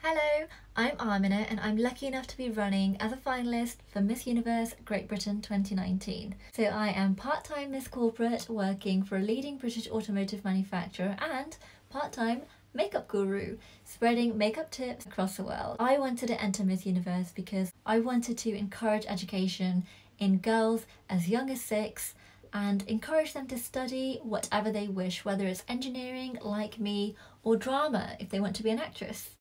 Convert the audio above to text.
Hello, I'm Amena and I'm lucky enough to be running as a finalist for Miss Universe Great Britain 2019. So I am part-time Miss Corporate working for a leading British automotive manufacturer and part-time makeup guru, spreading makeup tips across the world. I wanted to enter Miss Universe because I wanted to encourage education in girls as young as 6 and encourage them to study whatever they wish, whether it's engineering like me or drama if they want to be an actress.